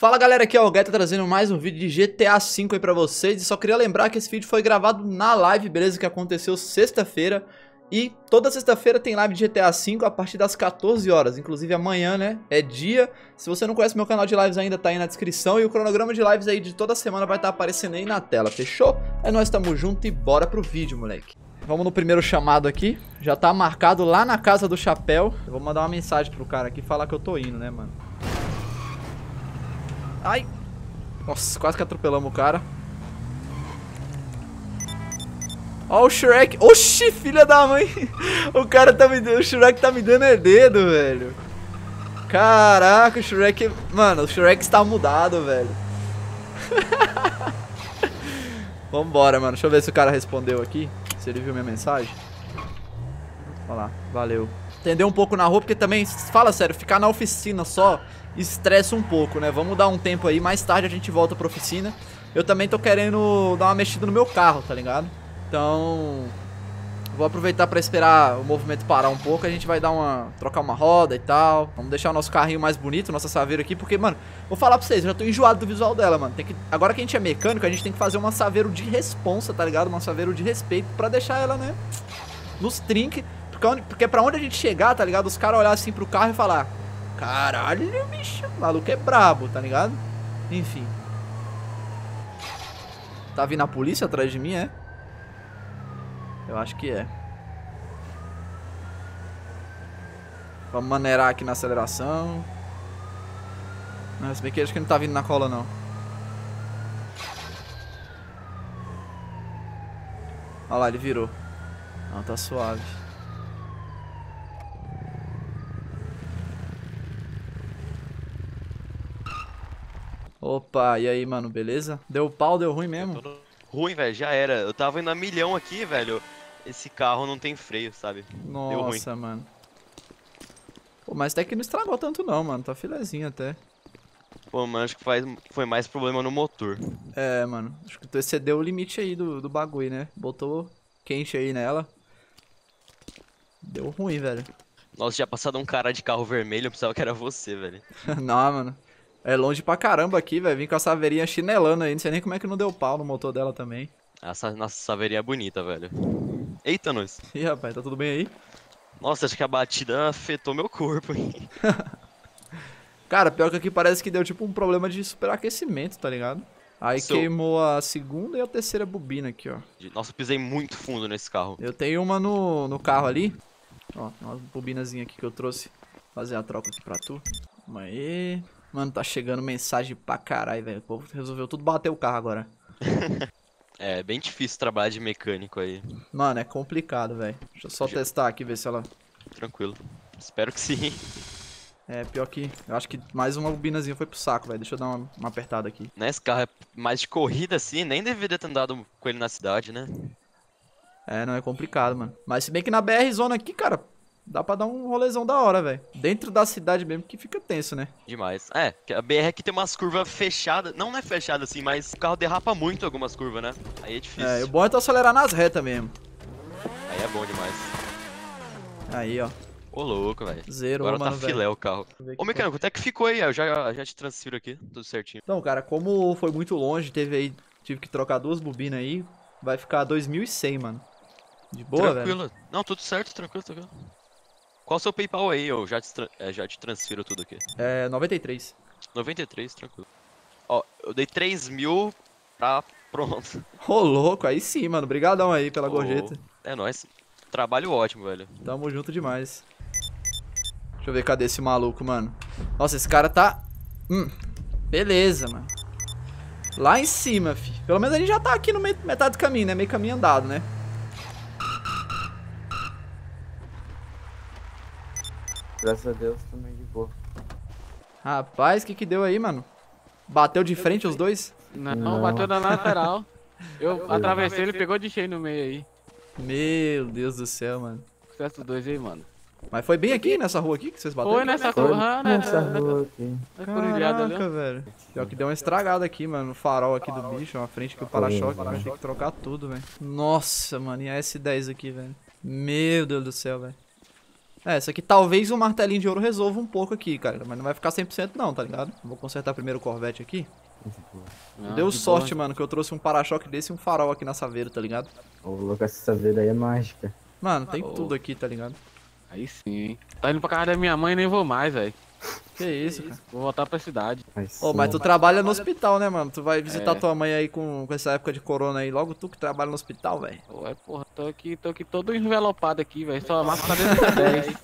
Fala galera, aqui é o Guetta trazendo mais um vídeo de GTA V aí pra vocês. E só queria lembrar que esse vídeo foi gravado na live, beleza? Que aconteceu sexta-feira. E toda sexta-feira tem live de GTA V a partir das 14 horas. Inclusive amanhã, né? É dia. Se você não conhece meu canal de lives ainda, tá aí na descrição. E o cronograma de lives aí de toda semana vai estar aparecendo aí na tela, fechou? Aí nós tamo junto e bora pro vídeo, moleque. Vamos no primeiro chamado aqui. Já tá marcado lá na casa do chapéu. Eu vou mandar uma mensagem pro cara aqui e falar que eu tô indo, né, mano? Ai! Nossa, quase que atropelamos o cara. Ó o Shrek. Oxi, filha da mãe. O cara tá me dando... O Shrek tá me dando dedo, velho. Caraca, o Shrek... Mano, o Shrek está mudado, velho. Vambora, mano. Deixa eu ver se o cara respondeu aqui. Se ele viu minha mensagem. Olha lá, valeu. Entendeu um pouco na rua, porque também, fala sério, ficar na oficina só estressa um pouco, né? Vamos dar um tempo aí, mais tarde a gente volta pra oficina. Eu também tô querendo dar uma mexida no meu carro, tá ligado? Então, vou aproveitar pra esperar o movimento parar um pouco. A gente vai dar trocar uma roda e tal. Vamos deixar o nosso carrinho mais bonito, nossa Saveiro aqui, porque, mano, vou falar pra vocês, eu já tô enjoado do visual dela, mano. Agora que a gente é mecânico, a gente tem que fazer uma Saveiro de responsa, tá ligado? Uma Saveiro de respeito pra deixar ela, né, nos trinques. Porque pra onde a gente chegar, tá ligado? Os caras olhar assim pro carro e falar: caralho, bicho, o maluco é brabo, tá ligado? Enfim. Tá vindo a polícia atrás de mim, é? Eu acho que é. Vamos maneirar aqui na aceleração. Não, se bem que acho que não tá vindo na cola, não. Olha lá, ele virou. Não, tá suave. Opa, e aí, mano, beleza? Deu pau, deu ruim mesmo? Ruim, velho, já era. Eu tava indo a milhão aqui, velho. Esse carro não tem freio, sabe? Deu ruim. Nossa, mano. Pô, mas até que não estragou tanto não, mano. Tá filezinho até. Pô, mano, acho que foi mais problema no motor. É, mano. Acho que tu excedeu o limite aí do bagulho, né? Botou quente aí nela. Deu ruim, velho. Nossa, já passado um cara de carro vermelho, eu pensava que era você, velho. Não, mano. É longe pra caramba aqui, velho. Vim com a saveirinha chinelando aí. Não sei nem como é que não deu pau no motor dela também. Essa nossa saveirinha é bonita, velho. Eita, nós. Ih, rapaz, tá tudo bem aí? Nossa, acho que a batida afetou meu corpo, hein? Cara, pior que aqui parece que deu tipo um problema de superaquecimento, tá ligado? Aí queimou a segunda e a terceira bobina aqui, ó. Nossa, eu pisei muito fundo nesse carro. Eu tenho uma no carro ali. Ó, uma bobinazinha aqui que eu trouxe. Fazer a troca aqui pra tu. Calma aí. Mano, tá chegando mensagem pra caralho, velho. O povo resolveu tudo bater o carro agora. É bem difícil trabalhar de mecânico aí. Mano, é complicado, velho. Deixa eu só testar aqui, ver se ela... Tranquilo. Espero que sim. É, pior que... Eu acho que mais uma bobinazinha foi pro saco, velho. Deixa eu dar uma apertada aqui. Né, esse carro é mais de corrida assim, nem deveria ter andado com ele na cidade, né? É, não, é complicado, mano. Mas se bem que na BR Zona aqui, cara, dá pra dar um rolezão da hora, velho. Dentro da cidade mesmo que fica tenso, né? Demais. É, a BR aqui tem umas curvas fechadas. Não é fechada assim, mas o carro derrapa muito algumas curvas, né? Aí é difícil. É, o bom é tu acelerar nas retas mesmo. Aí é bom demais. Aí, ó. Ô, louco, velho. Zero, Agora mano, tá filé o carro. Ô, mecânico, até que ficou aí? Eu já te transfiro aqui, tudo certinho. Então, cara, como foi muito longe, tive que trocar duas bobinas aí, vai ficar 2.100, mano. De boa, Tranquilo. velho? Não, tudo certo, tranquilo. Qual o seu PayPal aí? Eu já te transfiro tudo aqui. É, 93. 93, tranquilo. Ó, eu dei 3.000 pra pronto. Ô, louco, aí sim, mano. Obrigadão aí pela gorjeta. É nóis. Trabalho ótimo, velho. Tamo junto demais. Deixa eu ver, cadê esse maluco, mano? Nossa, esse cara tá... beleza, mano. Lá em cima, fi. Pelo menos a gente já tá aqui no metade do caminho, né? Meio caminho andado, né? Graças a Deus, também de boa. Rapaz, o que deu aí, mano? Bateu de frente os dois? Não, bateu na lateral. Eu atravessei, ele pegou de cheio no meio aí. Meu Deus do céu, mano. Sucesso dos dois aí, mano. Mas foi bem aqui, nessa rua aqui que vocês bateram? Foi nessa rua, né? Nessa rua aqui. Caraca, velho. Pior que deu uma estragada aqui, mano. O farol aqui do bicho, uma frente que o para-choque. Vai ter que trocar tudo, velho. Nossa, mano. E a S10 aqui, velho. Meu Deus do céu, velho. É, isso aqui talvez um martelinho de ouro resolva um pouco aqui, cara. Mas não vai ficar 100% não, tá ligado? Vou consertar primeiro o Corvette aqui. Não, Deu de sorte, boa. mano, que eu trouxe um para-choque desse e um farol aqui na saveira, tá ligado? Ô, louco, essa saveira aí é mágica. Mano, tem tudo aqui, tá ligado? Aí sim, hein. Tá indo pra casa da minha mãe e nem vou mais, velho. Que isso, cara. Vou voltar pra cidade. Ô, mas tu trabalha no hospital, né, mano? Tu vai visitar É. tua mãe aí com essa época de corona aí. Logo tu que trabalha no hospital, velho. Ué, porra, tô aqui todo envelopado aqui, velho. Só massa dentro da 10.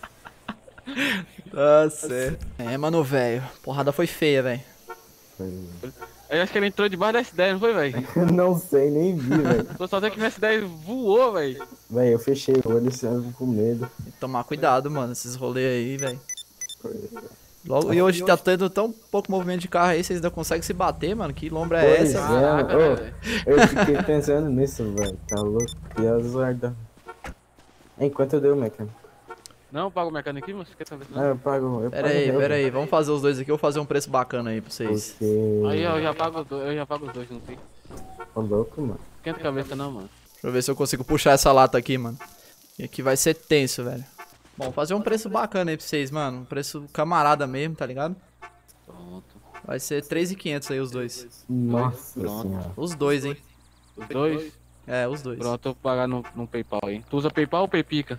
Tá certo. É, mano, velho. Porrada foi feia, velho. Eu acho que ele entrou debaixo da S10, não foi, velho? Não sei, nem vi, velho. Tô só vendo que na S10 voou, velho. Véi, eu fechei o olho assim, com medo. Tem que tomar cuidado, mano, esses rolês aí, velho. Logo, e hoje tá tendo tão pouco movimento de carro aí, vocês ainda conseguem se bater, mano? Que lombra é Pois essa? é, Caraca, ô, velho. eu fiquei pensando nisso, velho. Tá louco? E azarda. Enquanto eu dei o mecânico. Não, paga o mecânico aqui, mas você quer saber? Ah, eu pago. Pera aí, vamos fazer os dois aqui, eu vou fazer um preço bacana aí pra vocês. Porque. Aí eu já pago os dois, não tem. Ô, louco, mano. Esquenta a cabeça não, mano. Deixa eu ver se eu consigo puxar essa lata aqui, mano. E aqui vai ser tenso, velho. Bom, fazer um preço bacana aí pra vocês, mano. Um preço camarada mesmo, tá ligado? Pronto. Vai ser 3.500 aí os dois. Nossa Pronto. senhora. Os dois, hein? Os dois? É, os dois. Pronto, eu vou pagar no PayPal aí. Tu usa PayPal ou PayPica?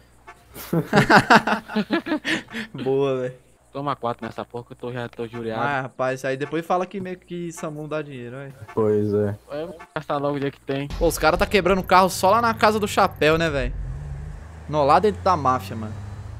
Boa, velho. Toma 4 nessa porra que eu já tô jureado. Ah, rapaz, aí depois fala que meio que Samu dá dinheiro, velho. Pois é. Eu vou gastar logo o dia que tem. Pô, os caras tá quebrando o carro só lá na casa do chapéu, né, velho? No lá dentro da máfia, mano.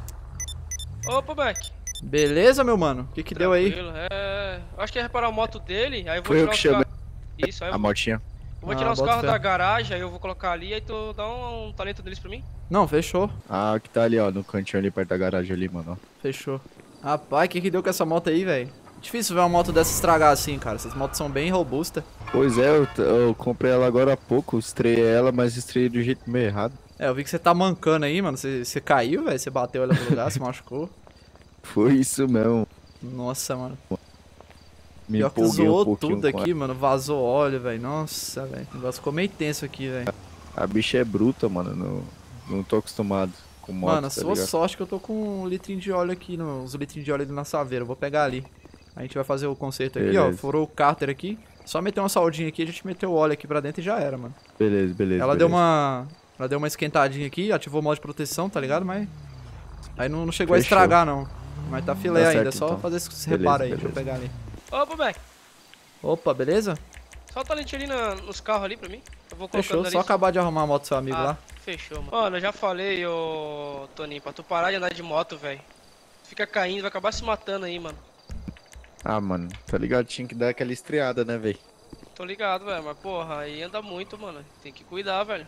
Opa, Mac. Beleza, meu mano? O que que deu aí? Tranquilo, eu acho que ia reparar a moto dele, aí eu vou Foi eu tirar que os chamei carros. Isso, aí eu a motinha. vou tirar os bota carros fé. da garagem, aí eu vou colocar ali, aí tu dá um talento deles pra mim. Não, fechou. Ah, que tá ali, ó, no cantinho ali perto da garagem ali, mano. Fechou. Rapaz, o que que deu com essa moto aí, velho? Difícil ver uma moto dessa estragar assim, cara. Essas motos são bem robustas. Pois é, eu comprei ela agora há pouco, estreiei ela, mas estreiei do jeito meio errado. É, eu vi que você tá mancando aí, mano. Você caiu, velho? Você bateu ali no lugar, se machucou. Foi isso mesmo. Nossa, mano. Me Pior que empolguei um zoou pouquinho tudo com aqui, mano. Vazou óleo, velho. Nossa, velho. O negócio ficou meio tenso aqui, velho. ela. A bicha é bruta, mano. Não tô acostumado com moto, Mano, tá sua ligado? sorte que eu tô com um litrinho de óleo aqui, uns litrinhos de óleo ali na saveira. Eu vou pegar ali. A gente vai fazer o conserto aqui, ó. Beleza. Furou o cárter aqui. Só meter uma soldinha aqui, a gente meteu o óleo aqui pra dentro e já era, mano. Beleza, beleza. Ela beleza. deu uma. Ela deu uma esquentadinha aqui, ativou o modo de proteção, tá ligado? Mas. Aí não chegou a Fechou. estragar, não. Mas tá filé Tá ainda, certo, só então. fazer esse Beleza, reparo aí. Deixa eu beleza. pegar ali. Opa, Mac. Opa, beleza? Só o talento ali nos carros ali pra mim. Eu vou colocando Fechou, ali. só acabar de arrumar a moto do seu amigo Ah, lá. fechou, mano. Mano, eu já falei, ô Toninho, pra tu parar de andar de moto, velho. Fica caindo, vai acabar se matando aí, mano. Ah, mano, tá ligado? Tinha que dar aquela estreada, né, velho? Tô ligado, velho, mas porra, aí anda muito, mano. Tem que cuidar, velho.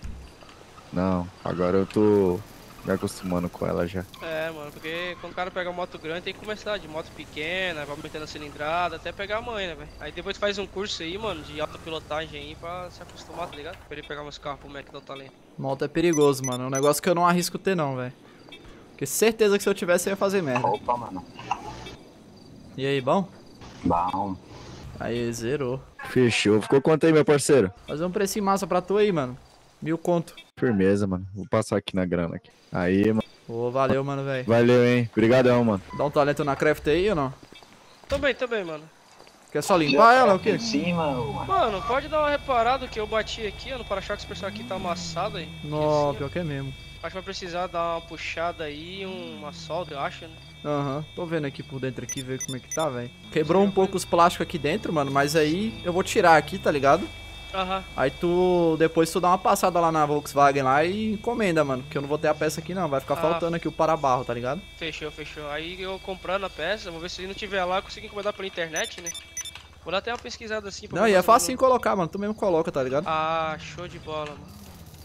Não, agora eu tô me acostumando com ela já. É, mano, porque quando o cara pega moto grande tem que começar de moto pequena, vai aumentando a cilindrada até pegar a manha, né, velho? Aí depois faz um curso aí, mano, de autopilotagem aí pra se acostumar, tá ligado? Pra ele pegar meus carros pro Mac dar o talento. Moto é perigoso, mano. É um negócio que eu não arrisco ter, não, velho. Porque certeza que se eu tivesse eu ia fazer merda. Opa, mano. E aí, bom? Bom. Aí, zerou. Fechou. Ficou quanto aí, meu parceiro? Fazer um precinho massa pra tu aí, mano. 1000 conto. Firmeza, mano. Vou passar aqui na grana aqui. Aí, mano. Ô, valeu, mano, velho. Valeu, hein? Obrigadão, mano. Dá um talento na craft aí ou não? Também, mano. Quer só limpar ela ou o quê? Em cima, mano. Mano, pode dar uma reparada que eu bati aqui, ó, no para-choque, esse pessoal aqui tá amassado aí. Nó, Assim, ó. pior que é mesmo. Acho que vai precisar dar uma puxada aí, uma solda, eu acho, né? Aham, tô vendo aqui por dentro aqui, ver como é que tá, velho. Quebrou um pouco os plásticos aqui dentro, mano, mas aí eu vou tirar aqui, tá ligado? Aham. Aí depois tu dá uma passada lá na Volkswagen lá e encomenda, mano, porque eu não vou ter a peça aqui não, vai ficar Ah. faltando aqui o para-barro, tá ligado? Fechou. Aí eu comprando a peça, vou ver se não tiver lá, eu consigo encomendar pela internet, né? Vou dar até uma pesquisada assim pra Não, ver e é mais ou facinho menos. colocar, mano, tu mesmo coloca, tá ligado? Ah, show de bola, mano.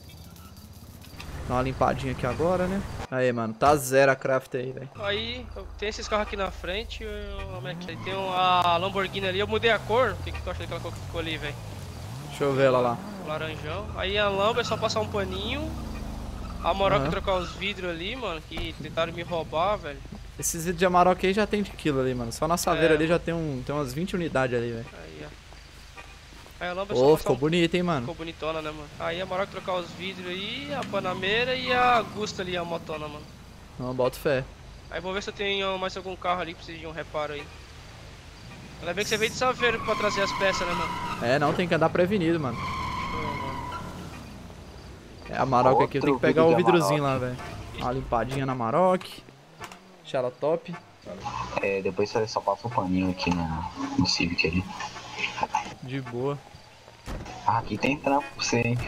Dá uma limpadinha aqui agora, né? Aí, mano, tá zero a craft aí, velho. Aí, tem esses carros aqui na frente, aí tem a Lamborghini ali, eu mudei a cor, o que tu acha daquela cor que ficou ali, velho? Deixa eu ver ela lá. Laranjão. Aí a Lambo é só passar um paninho, a Amarok Aham. trocar os vidros ali, mano, que tentaram me roubar, velho. Esses vidros de Amarok aí já tem de quilo ali, mano. Só na saveira É. ali já tem umas 20 unidades ali, velho. Aí, ó. Aí a Lambo é só Ô, passar ficou bonito, hein, mano. Ficou bonitona, né, mano? Aí a Amarok trocar os vidros aí, a Panameira e a Gusta ali, a motona, mano. Não, boto fé. Aí vou ver se eu tenho mais algum carro ali que precisa de um reparo aí. Ainda bem que você veio de Saveiro pra trazer as peças, né, mano? É, não, tem que andar prevenido, mano. Show, mano. É, a Maroc aqui, eu tenho que Outro pegar o vídeo de vidrozinho lá, velho. Uma limpadinha na Maroc. Deixar ela top. É, depois você só passa um paninho aqui no Civic ali. De boa. Ah, aqui tem trampo pra você, hein?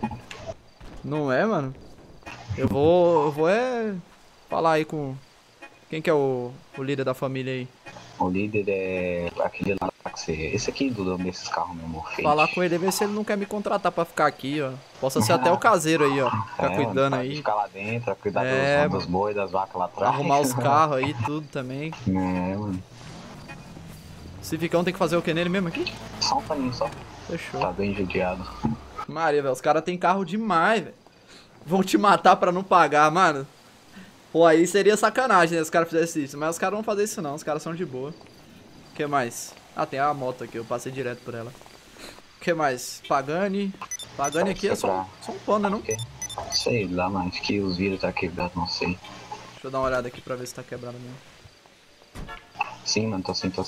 Não é, mano? Eu vou falar aí com... Quem que é o líder da família aí? O líder é aquele lá que você... Esse aqui desses carros mesmo, feito. Falar com ele, ver se ele não quer me contratar pra ficar aqui, ó. Possa ser até o caseiro aí, ó. Ficar cuidando aí. Ficar lá dentro, cuidar É, dos bois, das vacas lá atrás. Arrumar os carros aí, tudo também. É, mano. Civicão tem que fazer o que nele mesmo aqui? Só um paninho só. Fechou. Tá bem judiado. Maria, velho, os caras tem carro demais, velho. Vão te matar pra não pagar, mano. Pô, aí seria sacanagem, né, se os caras fizessem isso. Mas os caras não vão fazer isso não, os caras são de boa. O que mais? Ah, tem a moto aqui, eu passei direto por ela. O que mais? Pagani. Pagani aqui é só um panda, não? Sei lá, mas acho que os vidros tá quebrados, não sei. Deixa eu dar uma olhada aqui pra ver se tá quebrado mesmo. Sim, mano, tô sim.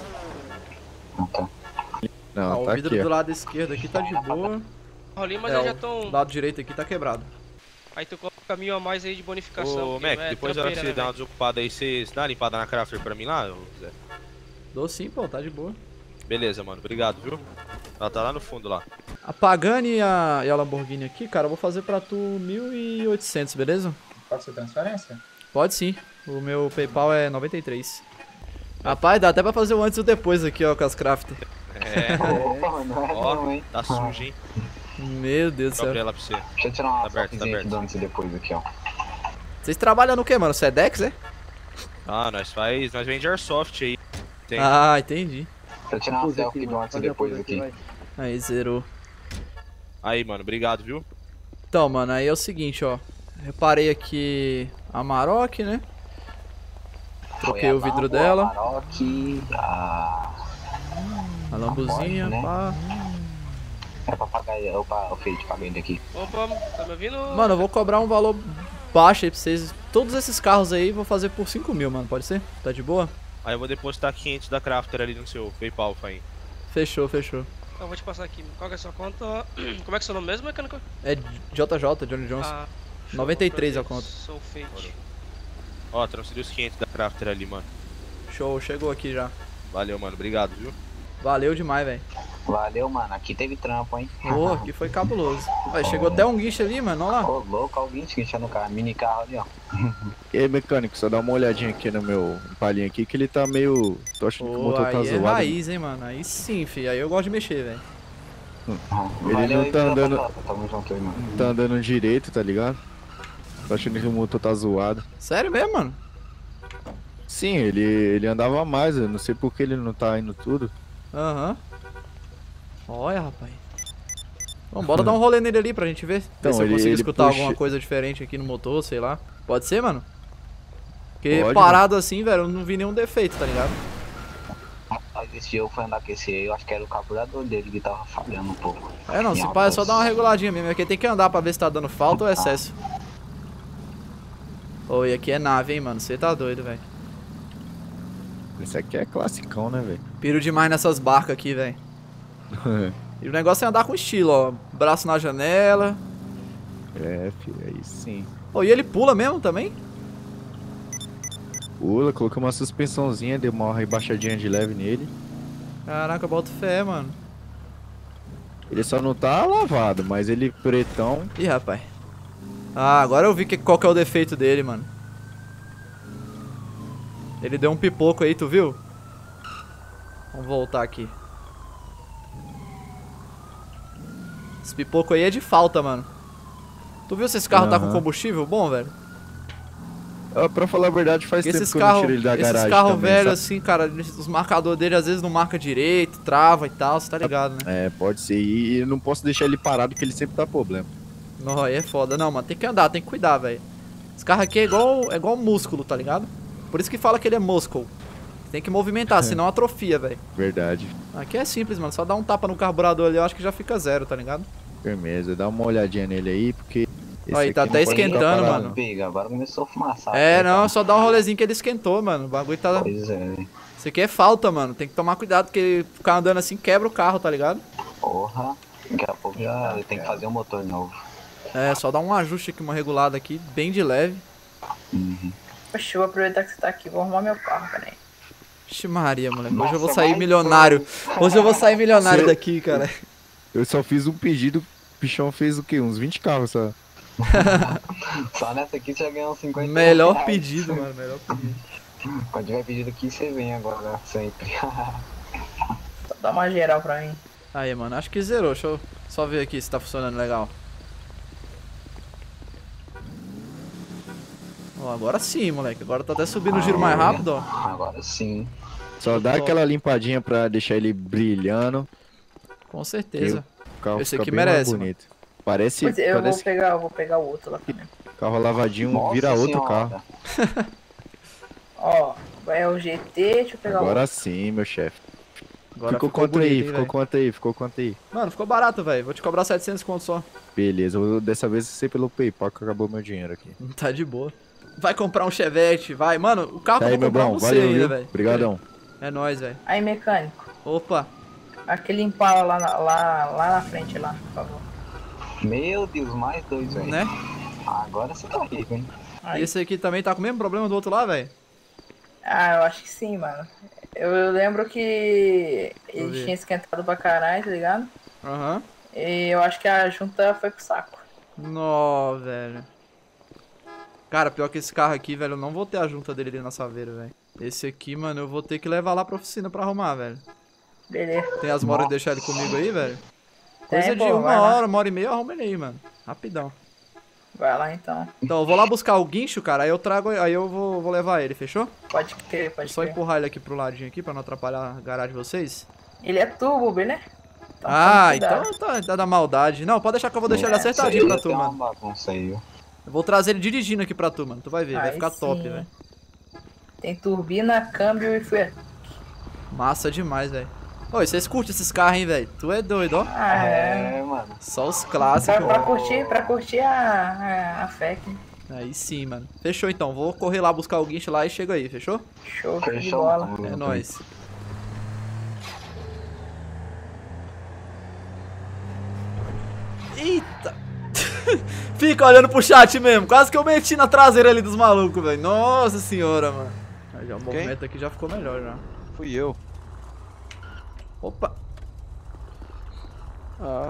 Ah, tá. Não, Ah, o tá vidro aqui, do ó. lado esquerdo aqui tá de boa. Ali, mas É, eles já o estão. lado direito aqui tá quebrado. Aí tu coloca um caminho a mais aí de bonificação. Ô, porque Mac, é depois da hora que trampeira, você dá né, uma desocupada aí, você dá uma limpada na Crafter pra mim lá, ô, Zé? Dou sim, pô, tá de boa. Beleza, mano. Obrigado, viu? Ela tá lá no fundo lá. A Pagani e a Lamborghini aqui, cara, eu vou fazer pra tu 1.800, beleza? Pode ser transferência? Pode sim. O meu PayPal é 93. Rapaz, dá até pra fazer o antes e o depois aqui, ó, com as crafter. É, Opa, não é ó, não, hein? tá sujo, hein? Meu Deus do Vou abrir céu. ela pra você. Deixa eu tirar uma Tá aberto, fotozinha tá aqui aberto. do antes e depois aqui, ó. Vocês trabalham no que, mano? Sedex, é? Ah, nós vende Airsoft aí. Tem. Ah, entendi. Deixa eu tirar uma selfie do antes e depois aqui. Aí, zerou. Aí, mano, obrigado, viu? Então, mano, aí é o seguinte, ó. Reparei aqui a Maroc, né? Troquei o vidro dela. A Maroc, A lambuzinha, né? pá. é pra pagar, o feio de pagar ele aqui. Opa, tá me ouvindo? Mano, eu vou cobrar um valor baixo aí pra vocês. Todos esses carros aí, vou fazer por 5 mil, mano. Pode ser? Tá de boa? Aí eu vou depositar 500 da Crafter ali no seu PayPal, Faim. Fechou, fechou. Eu vou te passar aqui. Qual que é a sua conta? Como é que é o seu nome mesmo, mecânico? É JJ, Johnny Jones. Ah, 93 a conta. Sou fake. Ó, transferi os 500 da Crafter ali, mano. Show, chegou aqui já. Valeu, mano. Obrigado, viu? Valeu demais, velho. Valeu, mano. Aqui teve trampo, hein? Pô, aqui foi cabuloso. Vai, chegou até um guincho ali, mano. Olha lá. Ô, louco, alguém esqueceu no carro. Mini carro ali, ó. E aí, mecânico, só dá uma olhadinha aqui no meu palhinho aqui, que ele tá meio... Tô achando que o Pô, motor tá aí é zoado. raiz, hein, mano. Aí sim, fi. Aí eu gosto de mexer, velho. Valeu não aí tá pela andando- batata. Tamo junto aí, mano. Não tá andando direito, tá ligado? Tô achando que o motor tá zoado. Sério mesmo, mano? Sim, ele andava mais, eu não sei por que ele não tá indo tudo. Aham. Olha, rapaz. Vamos, bora dar um rolê nele ali pra gente ver. Então, ver se eu ele- consigo ele escutar puxa- alguma coisa diferente aqui no motor, sei lá. Pode ser, mano? Porque Pode, parado assim, velho, eu não vi nenhum defeito, tá ligado? Rapaz, esse jogo foi andar com esse aí. Eu acho que era o carburador dele que tava falhando um pouco. É não, Em se pá, é só altas- dar uma reguladinha mesmo. Aqui tem que andar pra ver se tá dando falta ou excesso. Oi, aqui é nave, hein, mano. Você tá doido, velho. Esse aqui é classicão, né, velho? Piro demais nessas barcas aqui, velho. E o negócio é andar com estilo, ó. Braço na janela. É, filho, aí sim. Ô, e ele pula mesmo também? Pula, coloquei uma suspensãozinha, deu uma rebaixadinha de leve nele. Caraca, eu boto fé, mano. Ele só não tá lavado, mas ele pretão. Ih, rapaz. Ah, agora eu vi qual que é o defeito dele, mano. Ele deu um pipoco aí, tu viu? Vamos voltar aqui. Esse pipoco aí é de falta, mano. Tu viu se esse carro tá com Aham. combustível bom, velho? Ah, pra falar a verdade, faz Porque tempo esses que eu não carros tiro ele da esses garagem carros também, velhos sabe? assim, cara, os marcadores dele às vezes não marca direito, trava e tal, você tá ligado, né? É, pode ser. E eu não posso deixar ele parado, porque ele sempre dá problema. Não, aí é foda. Não, mano, tem que andar, tem que cuidar, velho. Esse carro aqui é igual músculo, tá ligado? Por isso que fala que ele é muscle. Tem que movimentar, senão atrofia, velho. Verdade. Aqui é simples, mano. Só dá um tapa no carburador ali, eu acho que já fica zero, tá ligado? Firmeza. Dá uma olhadinha nele aí, porque Esse Aí, tá aqui até não pode ficar esquentando, parado. mano. Pega, agora começou a fumaçar. É, não, só dá um rolezinho que ele esquentou, mano. O bagulho tá... Pois é, Isso aqui é falta, mano. Tem que tomar cuidado, porque ficar andando assim quebra o carro, tá ligado? porra. Daqui a pouco já tem que fazer um motor novo. É, só dá um ajuste aqui, uma regulada aqui, bem de leve. Uhum. Poxa, eu vou aproveitar que você tá aqui, vou arrumar meu carro, peraí. Ixi Maria, moleque. Hoje Nossa, eu vou sair mais milionário. Hoje eu vou sair milionário Seu- daqui, cara. Eu só fiz um pedido, o bichão fez o quê? Uns 20 carros só. Só nessa aqui você já ganhou uns 50 Melhor reais. pedido, mano. Melhor pedido. Quando tiver pedido aqui, você vem agora, sempre. Só dá uma geral pra mim. Aí, mano. Acho que zerou. Deixa eu só ver aqui se tá funcionando legal. Ó, agora sim, moleque. Agora tá até subindo o giro mais rápido, ó. Agora sim. Só dá aquela limpadinha pra deixar ele brilhando. Com certeza. O carro Esse fica aqui bem mais merece, bonito. Parece, Pois é, eu parece vou pegar o outro lá também. carro lavadinho Nossa vira outro senhora. carro. Ó, é o GT, deixa eu pegar o Agora outro. sim, meu chefe. Agora Ficou quanto aí? bonito, hein, Ficou velho? quanto aí? Ficou quanto aí? Mano, ficou barato, velho. Vou te cobrar 700 conto só. Beleza, dessa vez ser pelo PayPal que acabou meu dinheiro aqui. Tá de boa. Vai comprar um Chevette, vai. Mano, o carro Tá que aí, eu vou meu comprar bom. você Valeu, ainda, viu? velho. Obrigadão. É nóis, velho. Aí, mecânico, Opa. aquele Impala lá na frente, lá, por favor. Meu Deus, mais dois, velho. Né? Agora você tá rico, hein? Aí. E esse aqui também tá com o mesmo problema do outro lá, velho? Ah, eu acho que sim, mano. Eu lembro que eu ele ver. tinha esquentado pra caralho, tá ligado? Aham. E eu acho que a junta foi pro saco. Nó, velho. Cara, pior que esse carro aqui, velho, eu não vou ter a junta dele ali na Saveira, velho. Esse aqui, mano, eu vou ter que levar lá pra oficina pra arrumar, velho. Beleza. Tem as moras de deixar ele comigo aí, velho? Tem, Coisa de pô, vai lá. uma hora e meia, eu arrumo ele aí, mano. Rapidão. Vai lá então. Então, eu vou lá buscar o guincho, cara, aí eu trago, aí eu vou levar ele, fechou? Pode crer, pode Só crer. empurrar ele aqui pro ladinho aqui, pra não atrapalhar a garagem de vocês. Ele é turbo, né? Então, Ah, toma cuidado. então tá da maldade. Não, pode deixar que eu vou deixar ele acertadinho pra tu, Tem uma mano. bagunça aí, viu? Eu vou trazer ele dirigindo aqui pra tu, mano. Tu vai ver, vai Aí ficar top, sim. velho. Tem turbina, câmbio e freio. Massa demais, velho. Oi, vocês curtem esses carros, hein, velho? Tu é doido, ó. Ah, é. É, mano. Só os clássicos. Pra curtir a FEC. Aí sim, mano. Fechou então. Vou correr lá buscar o guincho lá e chega aí, fechou? Show, show de Fechou, bola. mano. É nóis. Eita! Fica olhando pro chat mesmo. Quase que eu meti na traseira ali dos malucos, velho. Nossa senhora, mano. Aí já o movimento aqui já ficou melhor já. Fui eu. Opa! Ah.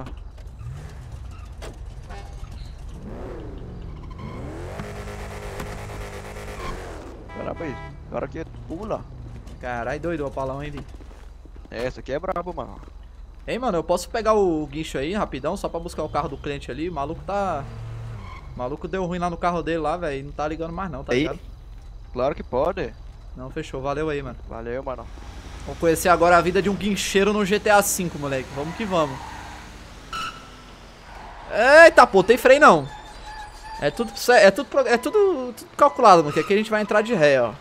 Caramba aí, o cara que pula. Carai, doido, o opalão, hein, Vi? Essa aqui é brabo, mano. Ei, mano, eu posso pegar o guincho aí rapidão, só pra buscar o carro do cliente ali? O maluco tá... O maluco deu ruim lá no carro dele lá, velho. Não tá ligando mais não, tá Aí. ligado? Claro que pode. Não, fechou. Valeu aí, mano. Valeu, mano. Vamos conhecer agora a vida de um guincheiro no GTA V, moleque. Vamos que vamos. Eita, pô, tem freio não. É tudo calculado, mano, que aqui a gente vai entrar de ré, ó.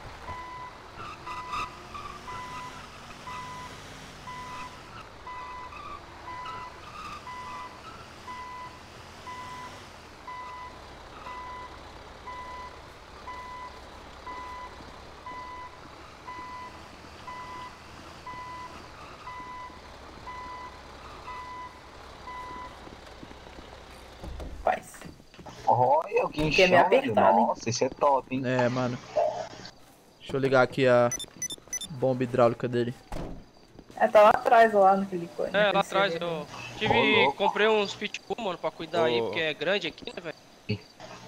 Faz. Olha o Fiquei guinchão, meio velho. apertado, hein? Nossa, isso é top, hein? É, mano. Deixa eu ligar aqui a bomba hidráulica dele. É, tá lá atrás, lá naquele coisa. É, lá atrás eu Ô, tive. louco. Comprei uns pitbull, mano, pra cuidar aí, Ô. porque é grande aqui, né, velho?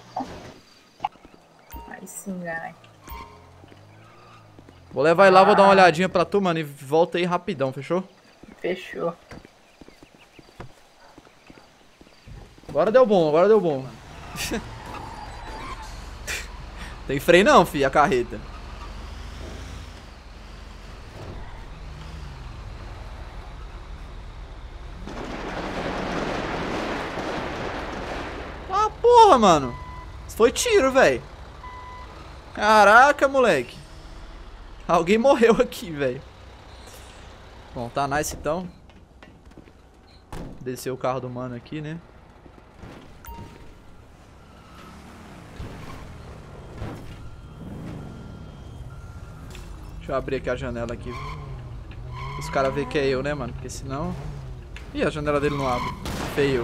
Aí sim, galera. Vou levar ele lá, vou dar uma olhadinha pra tu, mano, e volta aí rapidão, fechou? Fechou. Agora deu bom, agora deu bom. Tem freio não, fi, a carreta. Ah, porra, mano. Isso foi tiro, velho. Caraca, moleque. Alguém morreu aqui, velho. Bom, tá nice então. Descer o carro do mano aqui, né? Deixa eu abrir aqui a janela aqui. Os caras veem que é eu, né, mano? Porque senão... Ih, a janela dele não abre. Feio.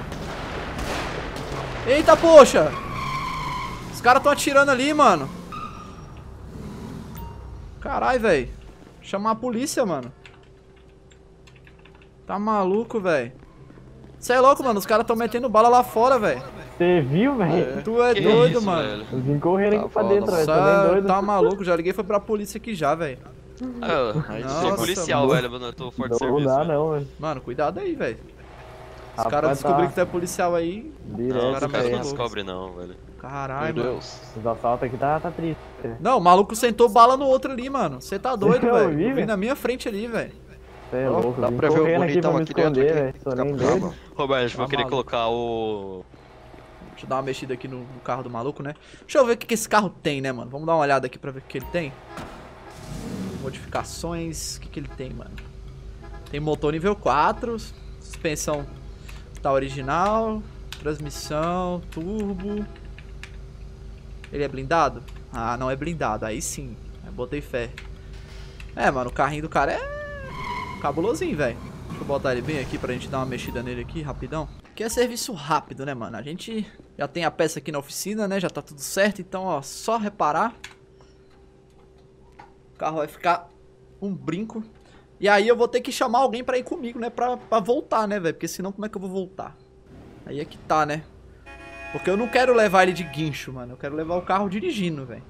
Eita, poxa! Os caras tão atirando ali, mano. Caralho, velho. Chamar a polícia, mano. Tá maluco, velho. Cê é louco, mano. Os caras tão metendo bala lá fora, velho. Você viu, velho? Tu é doido, mano. Eu vim correndo aqui pra dentro, velho. Tô bem Nossa, doido. tá maluco. Já liguei foi pra polícia aqui já, velho. Eu sou Nossa, policial, mano. velho, mano. Eu tô fora de Não serviço. dá, velho. não, velho. Mano, cuidado aí, velho. Os Rapaz, caras descobriram tá que tu é policial aí. Não, Direto, os caras não velho. descobrem não, velho. Caralho, Meu mano. Deus. Os assaltos aqui tá triste. Não, o maluco sentou bala no outro ali, mano. Você tá doido, Eu velho. vi, Eu vi velho. na minha frente ali, velho. Você é louco, Dá vim pra ver o correndo aqui pra bonitão me aqui dentro. esconder, Aqui. velho. Sou nem Fica doido. bravo. Roberto, vou Tá querer maluco. colocar o... Deixa eu dar uma mexida aqui no carro do maluco, né? Deixa eu ver o que esse carro tem, né, mano? Vamos dar uma olhada aqui pra ver o que ele tem. Modificações. O que ele tem, mano? Tem motor nível 4. Suspensão tá original. Transmissão, turbo. Ele é blindado? Ah, não é blindado. Aí sim. Eu botei fé. É, mano, o carrinho do cara é cabulosinho, velho. Deixa eu botar ele bem aqui pra gente dar uma mexida nele aqui, rapidão. Que é serviço rápido, né, mano? A gente já tem a peça aqui na oficina, né? Já tá tudo certo. Então, ó, só reparar. O carro vai ficar um brinco. E aí eu vou ter que chamar alguém pra ir comigo, né? Pra voltar, né, velho? Porque senão como é que eu vou voltar? Aí é que tá, né? Porque eu não quero levar ele de guincho, mano. Eu quero levar o carro dirigindo, velho.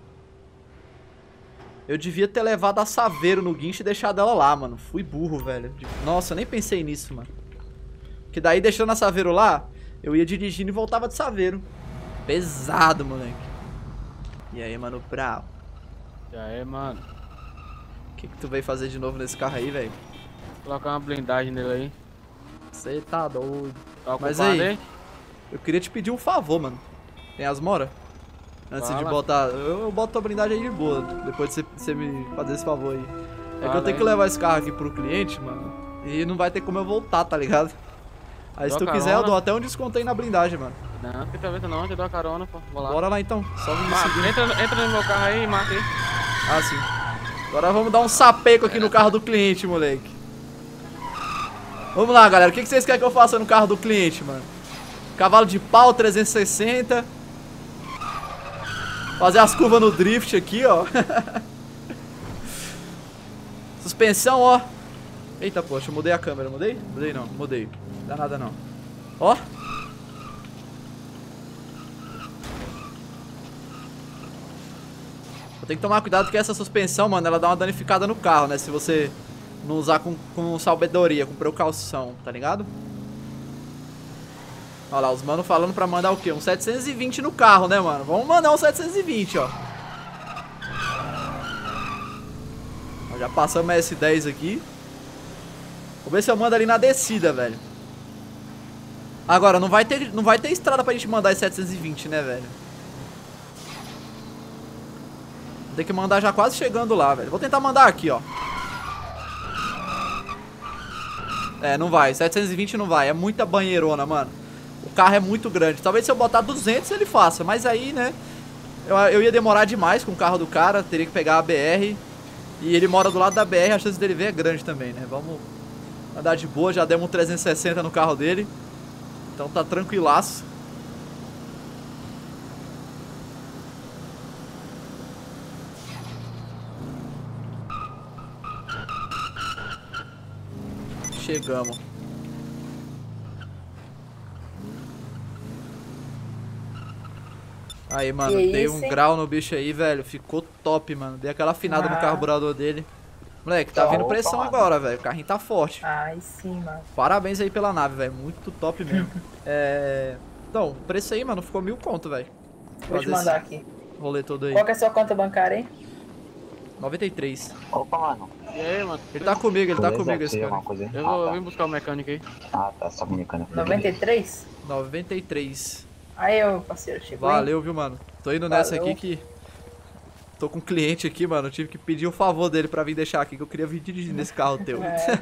Eu devia ter levado a Saveiro no guincho e deixado ela lá, mano. Fui burro, velho. Nossa, eu nem pensei nisso, mano. Que daí, deixando a Saveiro lá, eu ia dirigindo e voltava de Saveiro. Pesado, moleque. E aí, mano, bravo. Já é, mano. O que tu veio fazer de novo nesse carro aí, velho? Colocar uma blindagem nele aí. Você tá doido. Tá Mas ocupado aí, eu queria te pedir um favor, mano. Tem as mora? Antes de Fala. botar... Eu boto a blindagem aí de boa, depois de você me fazer esse favor aí. É que eu Fala tenho que aí. levar esse carro aqui pro cliente, mano. E não vai ter como eu voltar, tá ligado? Aí se Dou tu quiser, eu carona. dou até um desconto aí na blindagem, mano. Não, que talvez não, te dou a carona, pô. Vou lá. Bora lá então, só me Marca, seguir. entra no meu carro aí e marca aí. Ah, sim. Agora vamos dar um sapeco aqui no carro do cliente, moleque. Vamos lá, galera. O que vocês querem que eu faça no carro do cliente, mano? Cavalo de pau, 360. Fazer as curvas no drift aqui, ó. Suspensão, ó. Eita, poxa, eu mudei a câmera. Mudei? Mudei não, mudei. Não dá nada não. Ó. Vou ter que tomar cuidado porque essa suspensão, mano, ela dá uma danificada no carro, né? Se você não usar com sabedoria, com precaução, tá ligado? Olha lá, os manos falando pra mandar o quê? Um 720 no carro, né, mano? Vamos mandar um 720, ó. Ó, já passamos a S10 aqui. Vou ver se eu mando ali na descida, velho. Agora, não vai ter estrada pra gente mandar esse 720, né, velho? Vou ter que mandar já quase chegando lá, velho. Vou tentar mandar aqui, ó. É, não vai. 720 não vai. É muita banheirona, mano. O carro é muito grande. Talvez se eu botar 200 ele faça. Mas aí, né, eu ia demorar demais com o carro do cara. Teria que pegar a BR. E ele mora do lado da BR. A chance dele ver é grande também, né? Vamos andar de boa. Já demos um 360 no carro dele. Então tá tranquilaço. Chegamos. Aí, mano, Que dei isso, um hein? grau no bicho aí, velho. Ficou top, mano. Dei aquela afinada no Ah. carburador dele. Moleque, tá Opa, vindo pressão mano. agora, velho. O carrinho tá forte. Ai, sim, mano. Parabéns aí pela nave, velho. Muito top mesmo. Então, o preço aí, mano, ficou 1000 conto, velho. Vou te Fazer mandar esse aqui. rolê todo aí. Qual que é a sua conta bancária, hein? 93. Opa, mano. E aí, mano? Ele tá comigo, ele tá Beleza? comigo esse Precisa de cara. alguma coisa aí? Eu vim buscar o mecânico aí. Ah, tá. Só mecânico. 93? 93. Aí, ô parceiro, chegou aí? Valeu, viu, mano? Tô indo nessa Valeu. aqui que... Tô com um cliente aqui, mano. Eu tive que pedir o favor dele pra vir deixar aqui, que eu queria vir dirigir nesse carro teu.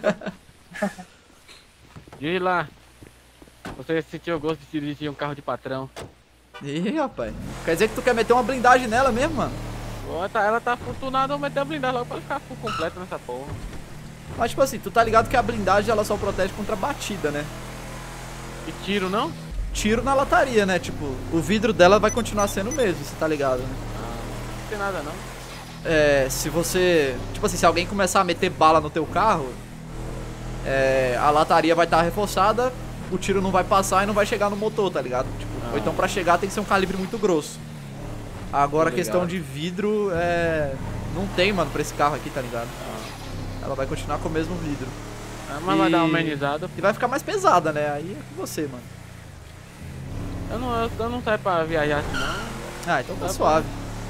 Diz lá. Você sentiu o gosto de dirigir um carro de patrão. Ih, rapaz. Quer dizer que tu quer meter uma blindagem nela mesmo, mano? Pô, ela tá full tunada, eu meter a blindagem logo pra ela ficar full completa nessa porra. Mas tipo assim, tu tá ligado que a blindagem ela só protege contra batida, né? E tiro, não? Tiro na lataria, né? Tipo, o vidro dela vai continuar sendo o mesmo, você tá ligado, né? Não tem nada não. É, se você... Tipo assim, se alguém começar a meter bala no teu carro, a lataria vai estar reforçada, o tiro não vai passar e não vai chegar no motor, tá ligado? Tipo, ou então pra chegar tem que ser um calibre muito grosso. Agora a questão de vidro, não tem, mano, pra esse carro aqui, tá ligado? Ela vai continuar com o mesmo vidro. Mas vai dar uma amenizada. E vai ficar mais pesada, né? Aí é com você, mano. Eu não saio pra viajar assim, não. Ah, então tá suave.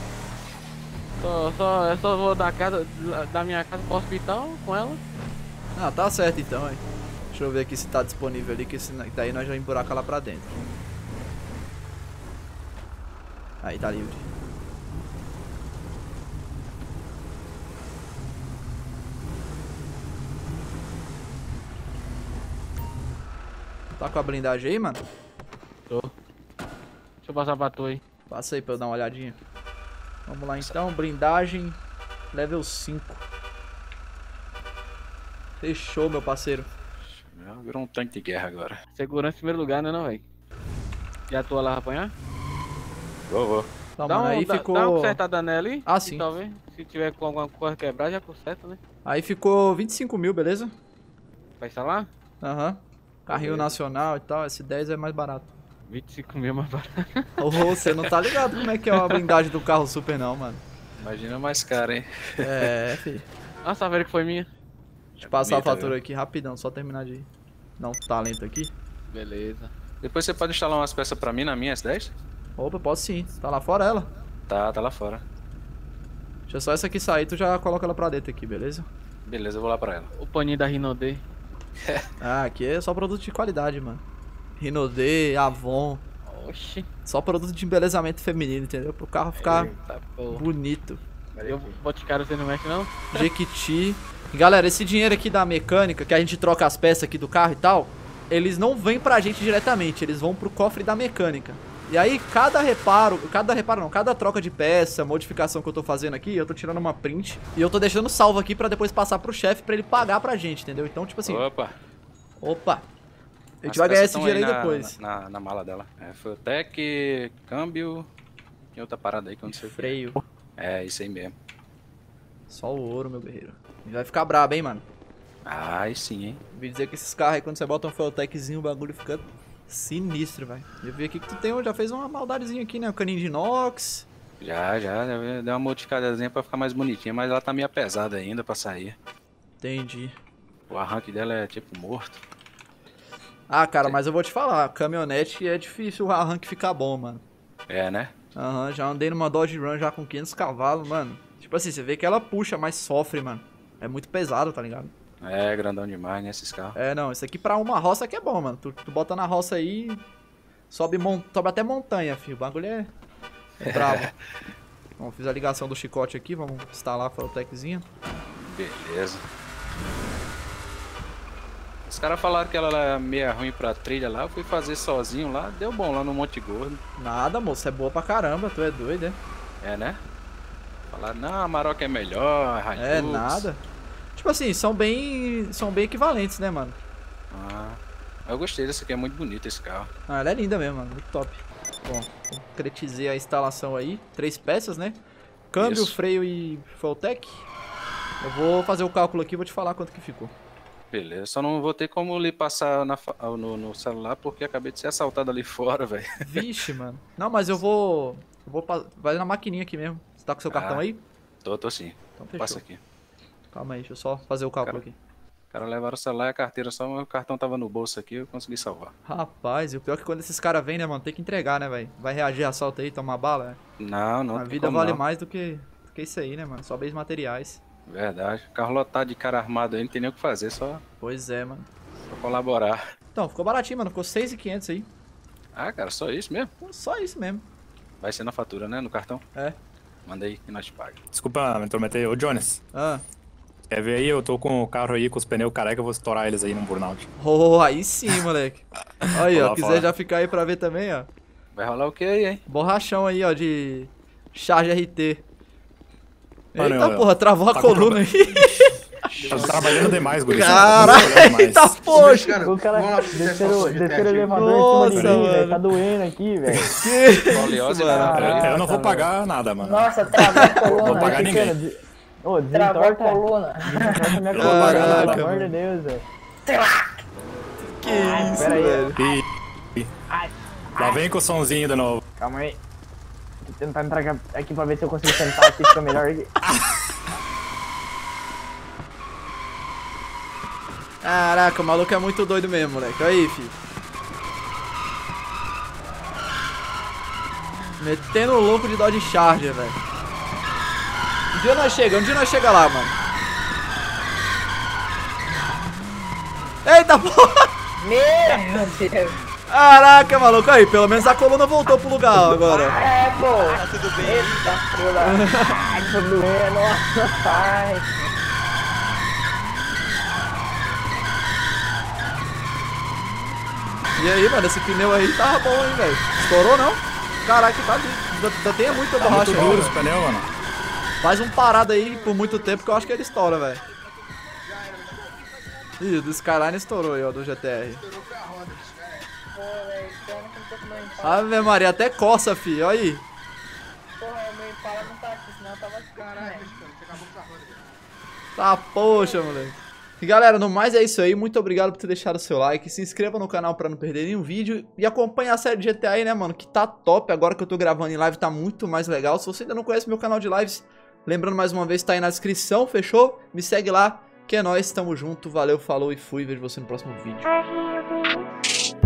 Eu só vou da minha casa pro hospital com ela. Ah, tá certo então, hein. Deixa eu ver aqui se tá disponível ali, que daí nós já emburaca lá pra dentro. Aí, tá livre. Tá com a blindagem aí, mano? Tô. Deixa eu passar pra tu aí. Passa aí pra eu dar uma olhadinha. Vamos lá então, blindagem level 5. Fechou, meu parceiro. Virou um tanque de guerra agora. Segurança em primeiro lugar, né, não, velho? Já tô lá pra apanhar? Vou. Tá, mano, aí ficou... Dá uma consertada nela ali. Ah, sim. Talvez, se tiver com alguma coisa quebrada, já conserta, né? Aí ficou 25 mil, beleza? Vai instalar? Aham. Carrinho nacional e tal, S10 é mais barato. 25 mil mais barato. Ô, você não tá ligado como é que é a blindagem do carro super não, mano. Imagina mais caro, hein? É, filho. Nossa, a velha que foi minha. Deixa eu passar a bonita, fatura viu? aqui rapidão, só terminar de dar um talento aqui. Beleza. Depois você pode instalar umas peças pra mim na minha S10? Opa, posso sim. Tá lá fora ela? Tá lá fora. Deixa só essa aqui sair, tu já coloca ela pra dentro aqui, beleza? Beleza, eu vou lá pra ela. O paninho da Rinode. Ah, aqui é só produto de qualidade, mano. Rinode, Avon. Oxi. Só produto de embelezamento feminino, entendeu? Pro carro ficar porra. bonito. Eu Boticário você não mexe não? Jequiti. E, galera, esse dinheiro aqui da mecânica, que a gente troca as peças aqui do carro e tal, eles não vêm pra gente diretamente, eles vão pro cofre da mecânica. E aí, cada troca de peça, modificação que eu tô fazendo aqui, eu tô tirando uma print e eu tô deixando salvo aqui pra depois passar pro chefe pra ele pagar pra gente, entendeu? Então, tipo assim... Opa! A gente vai ganhar esse dinheiro aí depois. Na mala dela. Foi o tech, câmbio e outra parada aí que eu não sei. Freio. É, isso aí mesmo. Só o ouro, meu guerreiro. E vai ficar brabo, hein, mano? Ai, sim, hein? Ouvi dizer que esses carros aí, quando você bota um Felteczinho, o bagulho fica sinistro, velho. Eu vi aqui que tu já fez uma maldadezinha aqui, né? O caninho de inox. Já, deu uma modificadazinha pra ficar mais bonitinha, mas ela tá meio pesada ainda pra sair. Entendi. O arranque dela é tipo morto. Ah, cara, mas eu vou te falar, caminhonete é difícil o arranque ficar bom, mano. É, né? Aham, já andei numa Dodge Ram já com 500 cavalos, mano. Tipo assim, você vê que ela puxa, mas sofre, mano. É muito pesado, tá ligado? É, grandão demais, né, esses carros. É, não, isso aqui pra uma roça que é bom, mano. Tu bota na roça aí, sobe até montanha, filho. O bagulho é brabo. Bom, fiz a ligação do chicote aqui, vamos instalar a Felteczinha. Beleza. Os caras falaram que ela era meio ruim pra trilha lá, eu fui fazer sozinho lá, deu bom lá no Monte Gordo. Nada, moço, é boa pra caramba, tu é doido, é? É, né? Falaram, não, a Maroc é melhor, a Hilux. É, nada. Tipo assim, são bem equivalentes, né, mano? Ah, eu gostei desse aqui, é muito bonito esse carro. Ah, ela é linda mesmo, mano, muito top. Bom, concretizei a instalação aí, 3 peças, né? Câmbio, Isso. freio e Feltec. Eu vou fazer o cálculo aqui e vou te falar quanto que ficou. Beleza, só não vou ter como lhe passar no celular porque acabei de ser assaltado ali fora, velho. Vixe, mano. Não, mas eu vou vai na maquininha aqui mesmo. Você tá com seu cartão aí? Tô sim. Então fechou. Passa aqui. Calma aí, deixa eu só fazer o cálculo aqui. O cara levaram o celular e a carteira só, mas o cartão tava no bolso aqui, eu consegui salvar. Rapaz, e o pior é que quando esses caras vêm, né, mano, tem que entregar, né, velho? Vai reagir a assalto aí, tomar bala, né? Não A tem vida como vale não. mais do que isso aí, né, mano? Só bens materiais. Verdade. Carro lotado de cara armado aí, não tem nem o que fazer, só Pois é, mano. colaborar. Então, ficou baratinho, mano. Ficou 6.500 aí. Ah, cara, só isso mesmo? Só isso mesmo. Vai ser na fatura, né? No cartão? É. Manda aí que nós te paga. Desculpa me intrometer. Ô, Jones. Ah. Quer ver aí? Eu tô com o carro aí com os pneus careca, eu vou estourar eles aí num burnout. Oh, aí sim, moleque. Aí, Vou ó. lá Quiser fora. já ficar aí pra ver também, ó. Vai rolar o que aí, hein? Borrachão aí, ó, de charge RT. Eita porra, travou a coluna aí. Tá trabalhando demais, guri. Caralho, eita poxa. O cara desceram o elevador em cima de mim, velho. Tá doendo aqui, velho. Oleose, Eu não vou pagar nada, mano. Nossa, travou a coluna. Vou pagar ninguém. Ô, Travou a desentorta. coluna. Desentorta minha coluna, pelo amor de Deus, velho. Que isso, velho. Lá vem com o sonzinho de novo. Calma aí. Vou tentar entrar aqui pra ver se eu consigo sentar aqui, fica melhor aqui. Caraca, o maluco é muito doido mesmo, moleque. Olha aí, filho. Metendo o louco de Dodge Charger, velho. Um dia nós chega lá, mano. Eita porra! Meu Deus. Caraca, maluco. Aí, pelo menos a coluna voltou pro lugar agora. É, pô. Tá tudo bem. Eita, pula. Ai, tô doendo. Nossa, ai. E aí, mano, esse pneu aí tava bom, hein, velho. Estourou, não? Caraca, tá ali. Ainda tem muita borracha Muito aí, duro esse velho. pneu, mano. Faz um parado aí por muito tempo que eu acho que ele estoura, velho. Ih, do Skyline estourou aí, ó, do GTR. Ave Maria, até coça, fi, olha aí. Porra, o meu Impala não tá aqui, senão eu tava caralho. Tá, poxa, moleque. E galera, no mais é isso aí, muito obrigado por ter deixado o seu like, se inscreva no canal pra não perder nenhum vídeo e acompanhe a série de GTA aí, né, mano, que tá top, agora que eu tô gravando em live tá muito mais legal. Se você ainda não conhece meu canal de lives, lembrando mais uma vez, tá aí na descrição, fechou? Me segue lá, que é nóis, tamo junto, valeu, falou e fui, vejo você no próximo vídeo.